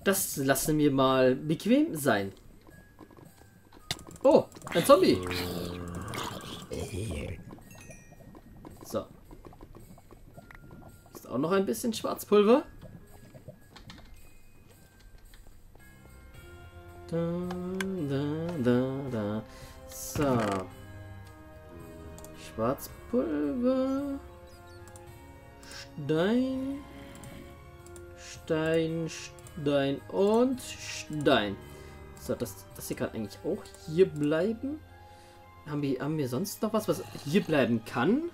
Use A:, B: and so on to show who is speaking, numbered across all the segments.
A: Das lassen wir mal bequem sein. Oh, ein Zombie. So. Ist auch noch ein bisschen Schwarzpulver. Da. So. Schwarzpulver. Stein und Stein. So, das hier kann eigentlich auch hier bleiben. Haben wir sonst noch was hier bleiben kann?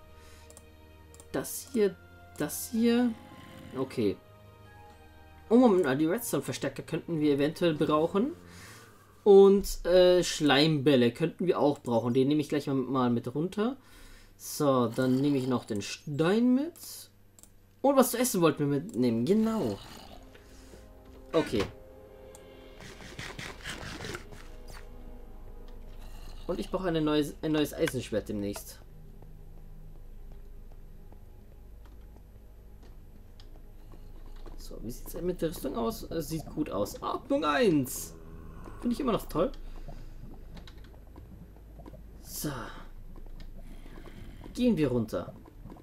A: Das hier. Okay. Oh, Moment mal, die Redstone-Verstärker könnten wir eventuell brauchen. Und Schleimbälle könnten wir auch brauchen. Den nehme ich gleich mal mit runter. So, dann nehme ich noch den Stein mit. Und was zu essen wollten wir mitnehmen. Genau. Okay. Und ich brauche ein neues Eisenschwert demnächst. So, wie sieht es mit der Rüstung aus? Sieht gut aus. Atmung 1. Finde ich immer noch toll. So. Gehen wir runter.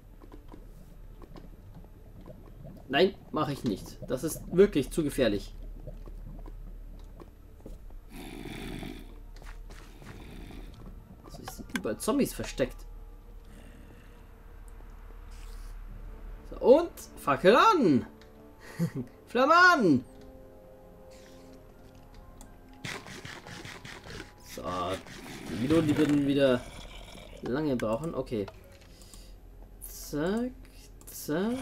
A: Nein, mache ich nicht. Das ist wirklich zu gefährlich. So, es sind überall Zombies versteckt. So, und Fackel an! Flamme an! So, die Melonen, die würden wieder lange brauchen. Okay. Zack, zack.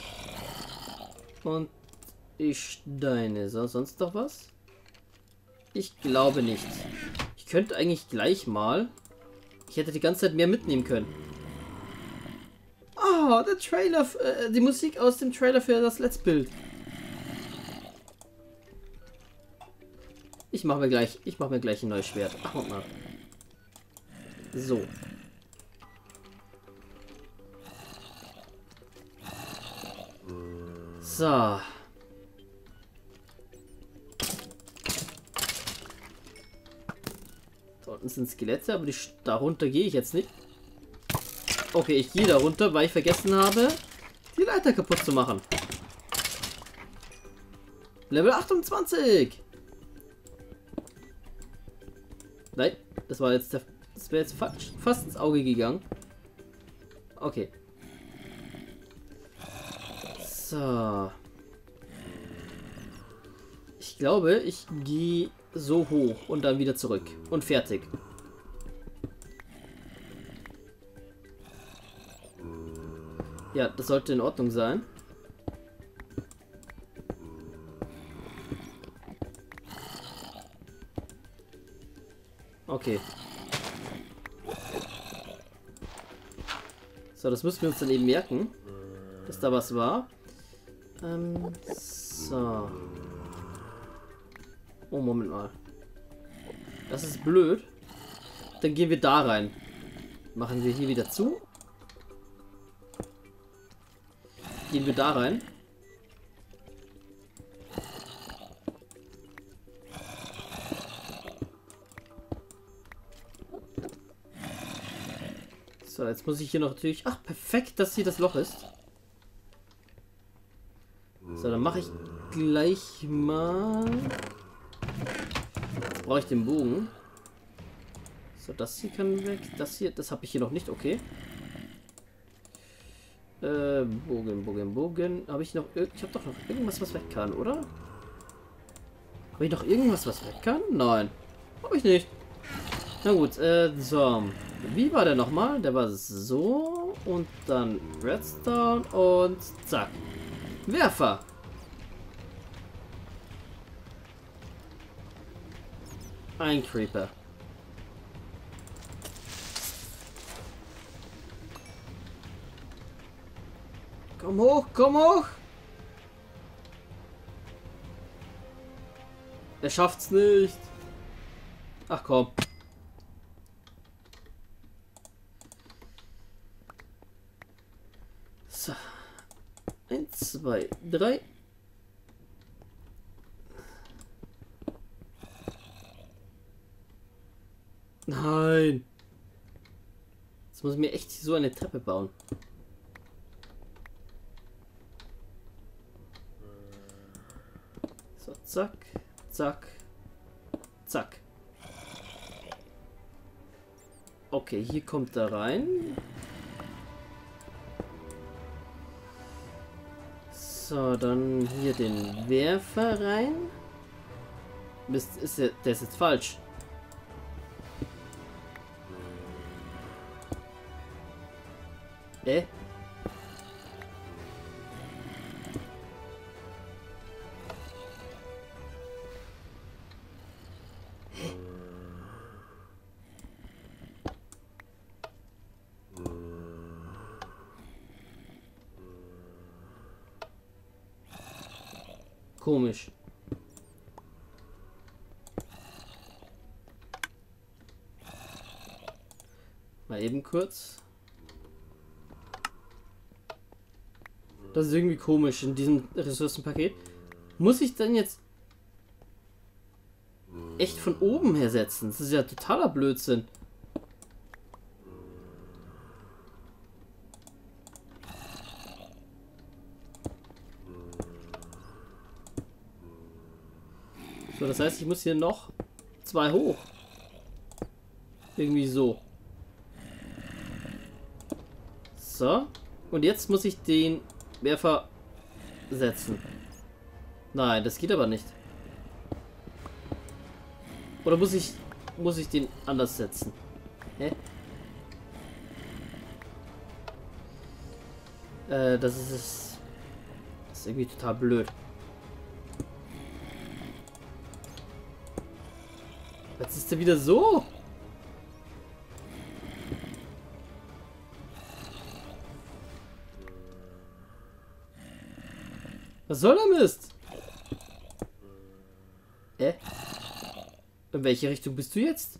A: Und die Steine. So, sonst noch was? Ich glaube nicht. Ich könnte eigentlich gleich mal... Ich hätte die ganze Zeit mehr mitnehmen können. Oh, der Trailer... die Musik aus dem Trailer für das Let's Build. Ich mache mir gleich ein neues Schwert. Ach, guck mal. So. So. Da unten sind Skelette, aber darunter gehe ich jetzt nicht. Okay, ich gehe da runter, weil ich vergessen habe, die Leiter kaputt zu machen. Level 28. Nein, das wäre jetzt fast ins Auge gegangen. Okay. So. Ich glaube, ich gehe so hoch und dann wieder zurück. Und fertig. Ja, das sollte in Ordnung sein. Okay. So, das müssen wir uns dann eben merken, dass da was war. So. Oh, Moment mal. Das ist blöd. Dann gehen wir da rein. Machen wir hier wieder zu. Gehen wir da rein. So, jetzt muss ich hier noch natürlich... Ach, perfekt, dass hier das Loch ist. So, dann mache ich gleich mal... Jetzt brauche ich den Bogen. So, das hier kann weg. Das hier, das habe ich hier noch nicht, okay. Bogen. Habe ich noch... Ich habe doch noch irgendwas, was weg kann, oder? Habe ich noch irgendwas, was weg kann? Nein. Habe ich nicht. Na gut, so. Wie war der nochmal? Der war so. Und dann Redstone und zack. Werfer. Ein Creeper. Komm hoch, komm hoch. Er schafft's nicht. Ach komm. So. 1, 2, 3. Nein. Jetzt muss ich mir echt so eine Treppe bauen. So, zack, zack, zack. Okay, hier kommt er rein. So, dann hier den Werfer rein. Mist, der ist jetzt falsch. Komisch. Mal eben kurz. Das ist irgendwie komisch in diesem Ressourcenpaket. Muss ich dann jetzt echt von oben her setzen? Das ist ja totaler Blödsinn. So, das heißt, ich muss hier noch 2 hoch. Irgendwie so. So. Und jetzt muss ich den Werfer setzen. Nein, das geht aber nicht. Oder muss ich den anders setzen? Hä? Das ist irgendwie total blöd. Jetzt ist er wieder so. Was soll der Mist? In welche Richtung bist du jetzt?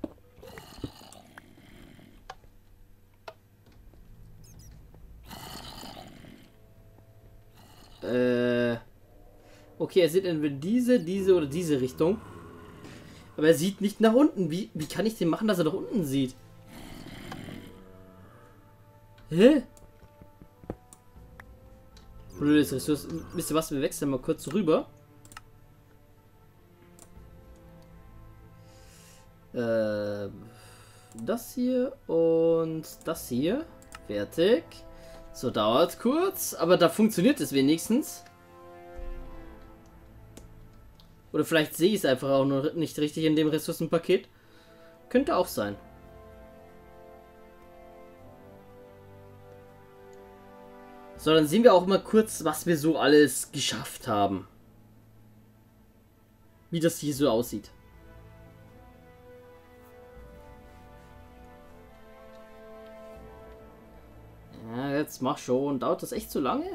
A: Okay, er sieht entweder diese oder diese Richtung. Aber er sieht nicht nach unten. Wie kann ich den machen, dass er nach unten sieht? Hä? Blödes Ressource. Wisst ihr was? Wir wechseln mal kurz rüber. Das hier und das hier. Fertig. So, dauert kurz. Aber da funktioniert es wenigstens. Oder vielleicht sehe ich es einfach auch noch nicht richtig in dem Ressourcenpaket. Könnte auch sein. So, dann sehen wir auch mal kurz, was wir so alles geschafft haben. Wie das hier so aussieht. Ja, jetzt mach schon. Dauert das echt so lange?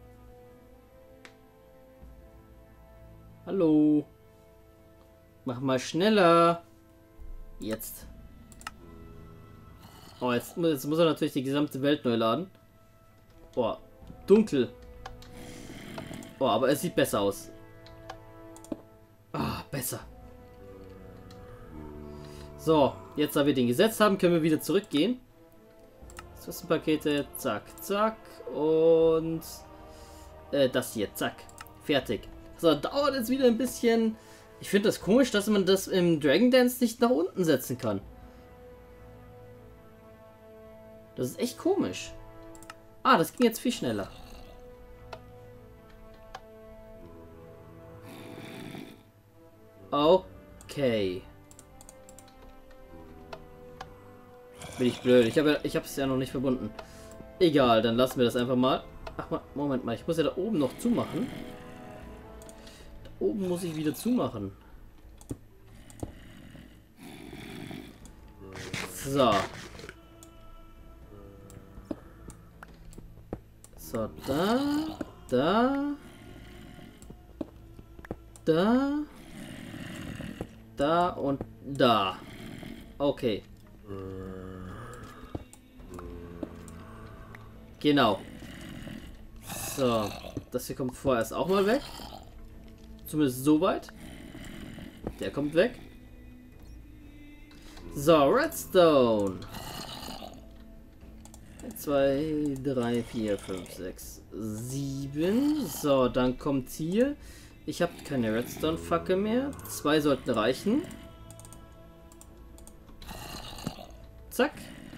A: Hallo. Mach mal schneller. Jetzt. Oh, jetzt muss er natürlich die gesamte Welt neu laden. Boah, dunkel. Oh, aber es sieht besser aus. Ah, besser. So, jetzt da wir den gesetzt haben, können wir wieder zurückgehen. Pakete, zack, zack. Und das hier, zack. Fertig. So, dauert jetzt wieder ein bisschen. Ich finde das komisch, dass man das im Dragon Dance nicht nach unten setzen kann. Das ist echt komisch. Ah, das ging jetzt viel schneller. Okay. Bin ich blöd. Ich habe es ja noch nicht verbunden. Egal, dann lassen wir das einfach mal. Ach, Moment mal. Ich muss ja da oben noch zumachen. Da oben muss ich wieder zumachen. So. So, da. Da und da. Okay. Genau. So. Das hier kommt vorerst auch mal weg. Zumindest so weit. Der kommt weg. So, Redstone. 2, 3, 4, 5, 6, 7. So, dann kommt hier. Ich habe keine Redstone-Fackel mehr. 2 sollten reichen. Zack.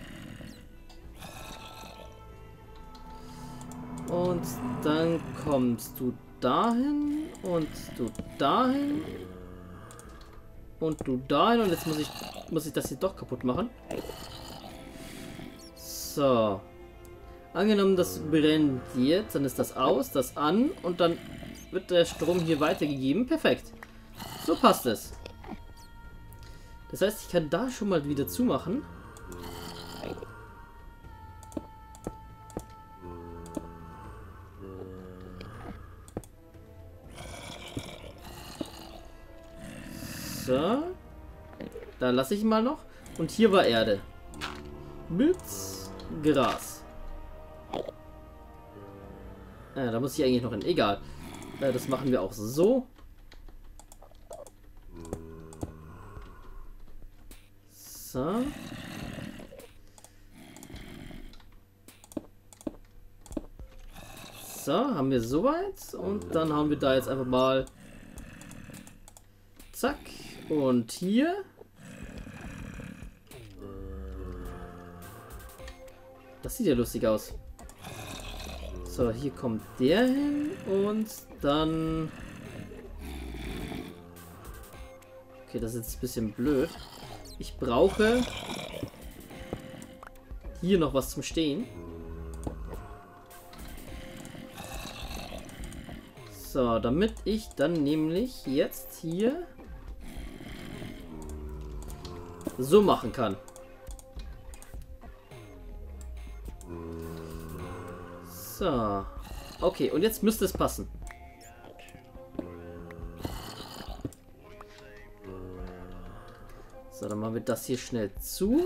A: Und dann kommst du dahin und du dahin und du dahin und jetzt muss ich das hier doch kaputt machen. So. Angenommen, das brennt jetzt, dann ist das aus, das an und dann wird der Strom hier weitergegeben. Perfekt. So passt es. Das heißt, ich kann da schon mal wieder zumachen. So. Da lasse ich ihn mal noch. Und hier war Erde. Mit Gras. Da muss ich eigentlich noch hin. Egal. Das machen wir auch so. So. So, haben wir soweit. Und dann haben wir da jetzt einfach mal... Zack. Und hier. Das sieht ja lustig aus. So, hier kommt der hin und dann... Okay, das ist jetzt ein bisschen blöd. Ich brauche hier noch was zum Stehen. So, damit ich dann nämlich jetzt hier so machen kann. So. Okay, und jetzt müsste es passen. So, dann machen wir das hier schnell zu.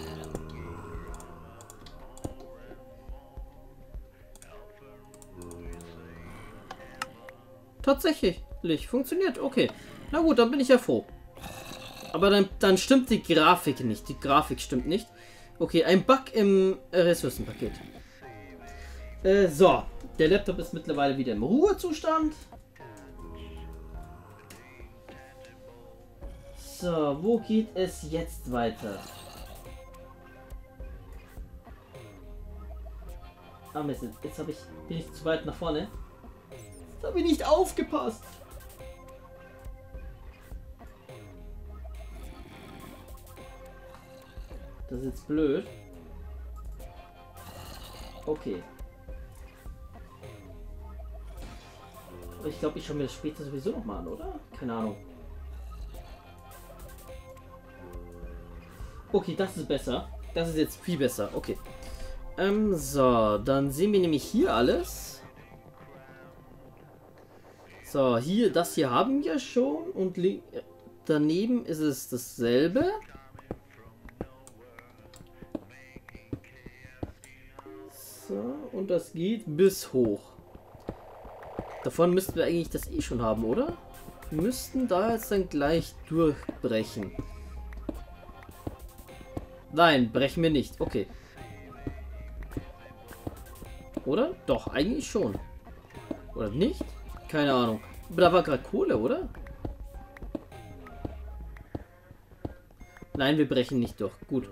A: Tatsächlich, funktioniert. Okay. Na gut, dann bin ich ja froh. Aber dann stimmt die Grafik nicht. Die Grafik stimmt nicht. Okay, ein Bug im Ressourcenpaket. So, der Laptop ist mittlerweile wieder im Ruhezustand. So, wo geht es jetzt weiter? Ah Mist, jetzt bin ich zu weit nach vorne. Jetzt habe ich nicht aufgepasst. Das ist jetzt blöd. Okay. Ich glaube, ich schaue mir das später sowieso noch mal an, oder? Keine Ahnung. Okay, das ist besser. Das ist jetzt viel besser. Okay. So, dann sehen wir nämlich hier alles. So, hier, das hier haben wir schon. Und daneben ist es dasselbe. So, und das geht bis hoch. Davon müssten wir eigentlich das eh schon haben, oder? Wir müssten da jetzt dann gleich durchbrechen. Nein, brechen wir nicht. Okay. Oder? Doch, eigentlich schon. Oder nicht? Keine Ahnung. Aber da war gerade Kohle, oder? Nein, wir brechen nicht durch. Gut.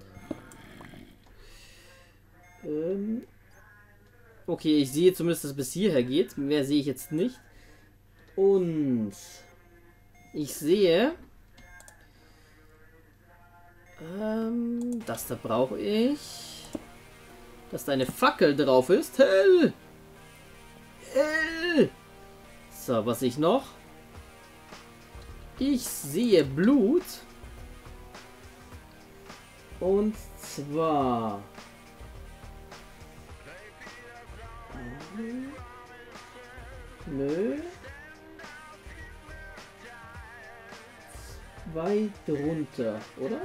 A: Okay, ich sehe zumindest, dass es bis hierher geht. Mehr sehe ich jetzt nicht. Und ich sehe... das da brauche ich. Dass da eine Fackel drauf ist. Hell! Hell! So, was sehe ich noch? Ich sehe Blut. Und zwar... Nö. 2 drunter, oder?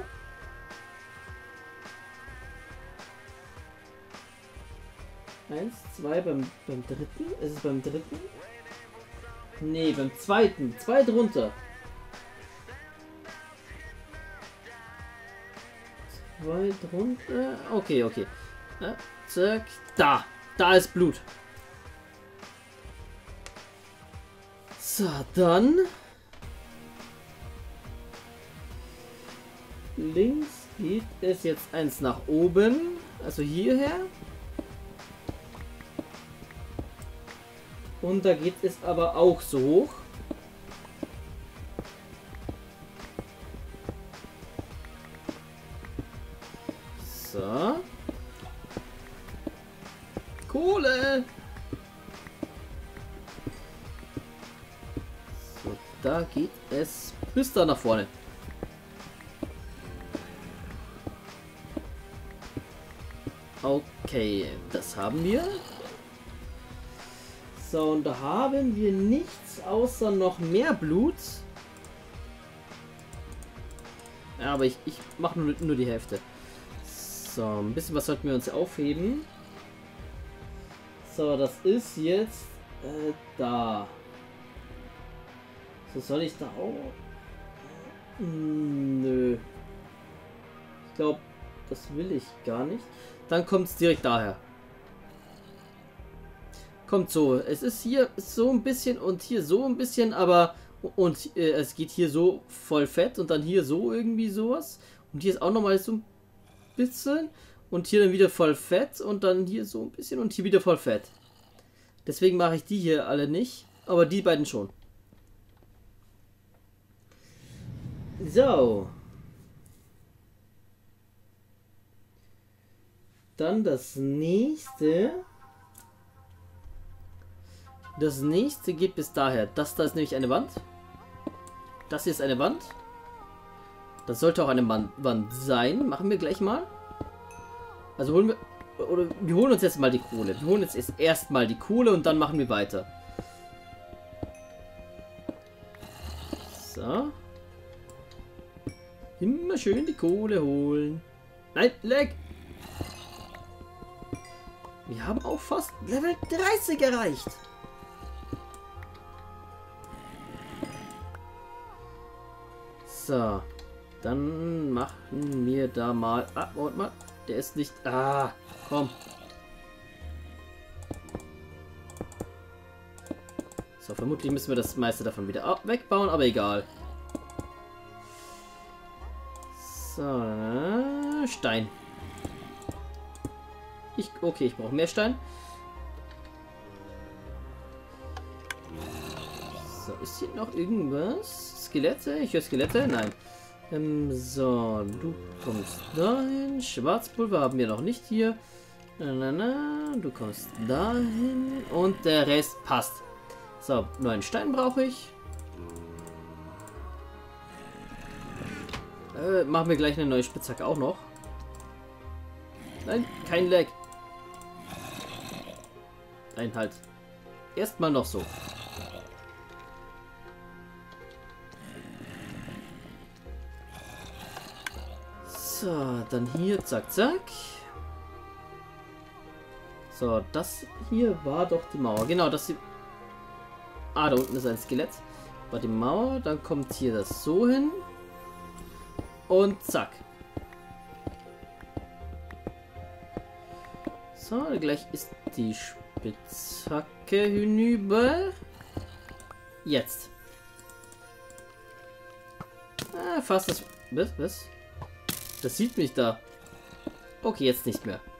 A: Eins, 2 beim dritten. Ist es beim dritten? Nee, beim zweiten. 2 drunter. weit runter. Okay, okay. Zack. Da. Da ist Blut. So, dann. Links geht es jetzt eins nach oben. Also hierher. Und da geht es aber auch so hoch. So. Kohle. So, da geht es bis da nach vorne. Okay, das haben wir. So, und da haben wir nichts außer noch mehr Blut. Ja, aber ich mache nur die Hälfte. So, ein bisschen was sollten wir uns aufheben. So, das ist jetzt da. So, soll ich da auch? Nö. Ich glaube, das will ich gar nicht. Dann kommt es direkt daher. Kommt so. Es ist hier so ein bisschen und hier so ein bisschen, aber und es geht hier so voll fett und dann hier so irgendwie sowas. Und hier ist auch nochmal so ein bisschen und hier dann wieder voll fett und dann hier so ein bisschen und hier wieder voll fett. Deswegen mache ich die hier alle nicht, aber die beiden schon. So. Dann das nächste. Das nächste geht bis daher. Das da ist nämlich eine Wand. Das hier ist eine Wand. Das sollte auch eine Wand sein. Machen wir gleich mal. Also holen wir... Oder wir holen uns jetzt mal die Kohle. Wir holen jetzt erstmal die Kohle und dann machen wir weiter. So. Immer schön die Kohle holen. Nein, leck! Wir haben auch fast Level 30 erreicht. So. Dann machen wir da mal... Ah, warte mal. Der ist nicht... Ah, komm. So, vermutlich müssen wir das meiste davon wieder wegbauen, aber egal. So, Stein. Okay, ich brauche mehr Stein. So, ist hier noch irgendwas? Skelette? Ich höre Skelette? Nein. So, du kommst dahin. Schwarzpulver haben wir noch nicht hier. Du kommst dahin. Und der Rest passt. So, nur einen Stein brauche ich. Machen wir gleich eine neue Spitzhacke auch noch. Nein, kein Lag. Nein, halt. Erstmal noch so. So, dann hier, zack, zack. So, das hier war doch die Mauer. Genau, das hier. Ah, da unten ist ein Skelett. War die Mauer. Dann kommt hier das so hin. Und zack. So, gleich ist die Spitzhacke hinüber. Jetzt. Ah, fast das... Was? Das sieht mich da. Okay, jetzt nicht mehr.